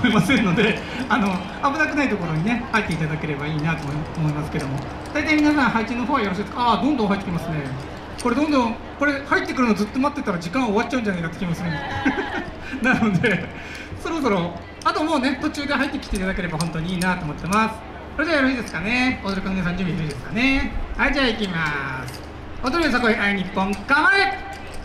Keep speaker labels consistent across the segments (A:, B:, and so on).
A: 思いませんので、危なくないところにね入っていただければいいなと思いますけども、大体皆さん配置の方はよろしいですか？ああ、どんどん入ってきますね。これどんどんこれ入ってくるのずっと待ってたら時間終わっちゃうんじゃないかって気もするんでなのでそろそろあともうね途中で入ってきていただければ本当にいいなと思ってます。それではよろしいですかね。踊り子の皆さん準備いいですかね。はい、じゃあ行きます。踊りよさこい愛日本構え。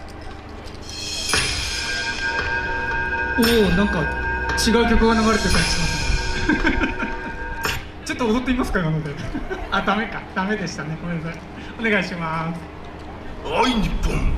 A: おお、なんか違う曲が流れてたりしますねちょっと踊ってみますか今のであ、ダメか、ダメでしたね、ごめんなさい。お願いします。
B: 愛日本